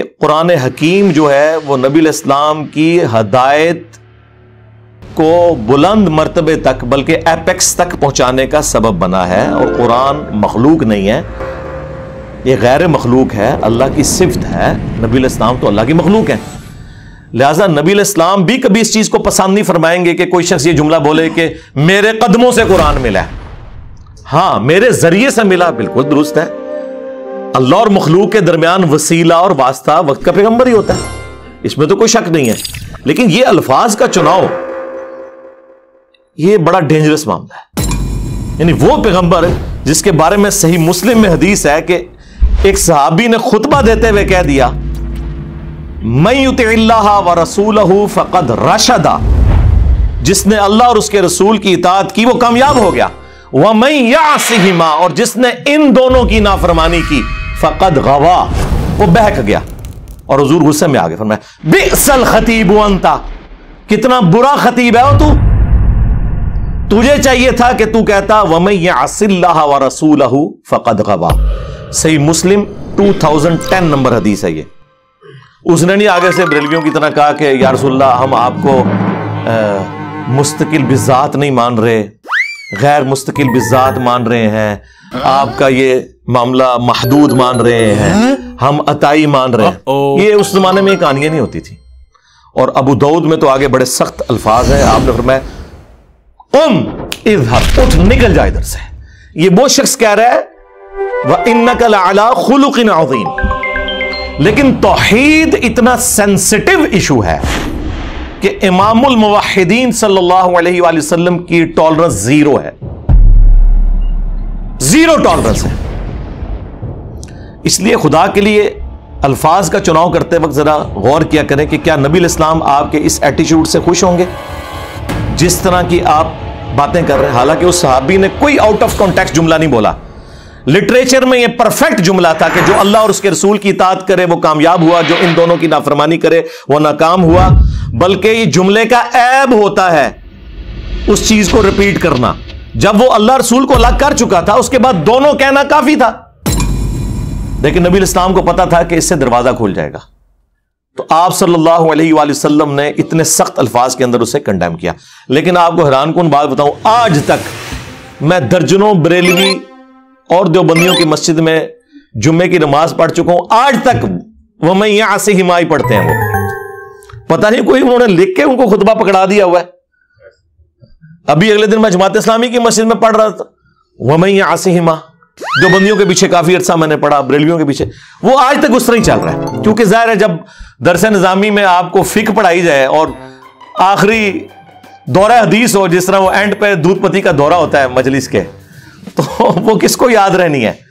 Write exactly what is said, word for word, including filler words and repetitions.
कि कुरान हकीम जो है वो नबी इस्लाम की हदायत को बुलंद मर्तबे तक बल्कि एपेक्स तक पहुंचाने का सबब बना है। और कुरान मखलूक नहीं है, ये गैर मखलूक है, अल्लाह की सिफ्त है। नबी इस्लाम तो अल्लाह की मखलूक है, लिहाजा नबी इस्लाम भी कभी इस चीज को पसंद नहीं फरमाएंगे कि कोई शख्स ये जुमला बोले कि मेरे कदमों से कुरान मिला है। हां, मेरे जरिए से मिला, बिल्कुल दुरुस्त है। अल्लाह और मखलूक के दरमियान वसीला और वास्ता वक्त का पैगंबर ही होता है, इसमें तो कोई शक नहीं है। लेकिन ये अल्फाज का चुनाव ये बड़ा डेंजरस मामला है। यानी वो पैगंबर जिसके बारे में सही मुस्लिम में हदीस है कि एक सहाबी ने खुतबा देते हुए कह दिया, मैं युतिल्लाह व रसूलहु फक़द रशदा, जिसने अल्लाह और उसके रसूल की इताअत की वो कामयाब हो गया। व मैं यासिहिमा, और जिसने इन दोनों की नाफरमानी की फक़द गवा, वो बहक गया। और हुजूर गुस्से में आ गए, फरमाया बिसल खतीब अंता, कितना बुरा खतीब है तू, तुझे चाहिए था कि तू कहता व मैं यासिल्लाह व रसूलहु फक़द गवा। सही मुस्लिम दो हज़ार दस नंबर हदीस है ये। उसने नहीं आगे से बरेलवियों की तरह कहा कि या रसूलल्लाह हम आपको आ, मुस्तकिल बिज़ात नहीं मान रहे, गैर मुस्तकिल बिज़ात मान रहे हैं, आपका ये मामला महदूद मान रहे हैं, हम अताई मान रहे हैं। ये उस जमाने में कहानियां नहीं होती थी। और अबू दाऊद में तो आगे बड़े सख्त अल्फाज हैं, आपने फरमाया उम इज़हब, उठ निकल जा इधर से। ये वो शख्स कह रहा है व इन्नका लअला खुलुकिन अज़ीम। लेकिन तौहीद इतना सेंसिटिव इशू है कि इमामुल मुवहिदीन सल्लल्लाहु अलैहि वसल्लम की टॉलरेंस जीरो है, जीरो टॉलरेंस है। इसलिए खुदा के लिए अल्फाज का चुनाव करते वक्त जरा गौर किया करें कि क्या नबी इस्लाम आपके इस एटीट्यूड से खुश होंगे जिस तरह की आप बातें कर रहे हैं। हालांकि उस सहाबी ने कोई आउट ऑफ कॉन्टेक्स्ट जुमला नहीं बोला, लिटरेचर में यह परफेक्ट जुमला था कि जो अल्लाह और उसके रसूल की इताअत करे वो कामयाब हुआ, जो इन दोनों की नाफरमानी करे वो नाकाम हुआ। बल्कि ये जुमले का ऐब होता है उस चीज को रिपीट करना। जब वो अल्लाह रसूल को अलग कर चुका था उसके बाद दोनों कहना काफी था, लेकिन नबी इस्लाम को पता था कि इससे दरवाजा खुल जाएगा। तो आप सल्लल्लाहु अलैहि वसल्लम ने इतने सख्त अल्फाज के अंदर उसे कंडेम किया। लेकिन आपको हैरान कुन बात बताऊं, आज तक मैं दर्जनों बरेलवी और देवबंदियों की मस्जिद में जुम्मे की नमाज पढ़ चुका हूं, आज तक वो मैं यहां से हिमाई पढ़ते हैं। वो पता नहीं कोई उन्होंने लिख के उनको खुतबा पकड़ा दिया हुआ है। अभी अगले दिन मैं जमात इस्लामी की मस्जिद में पढ़ रहा था, वह मैं यहां से हिमा, देवबंदियों के पीछे काफी अरसा मैंने पढ़ा, बरेलवियों के पीछे, वो आज तक उस तरह ही चल रहा है। क्योंकि जाहिर है जब दरस निजामी में आपको फिक पढ़ाई जाए और आखिरी दौरा हदीस हो, जिस तरह वो एंड पे दूधपति का दौरा होता है मजलिस के, तो वो किसको याद रहनी है।